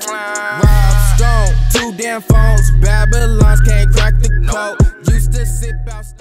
Rob Stone, 2 damn phones. Babylons can't crack the code. Used to sip out.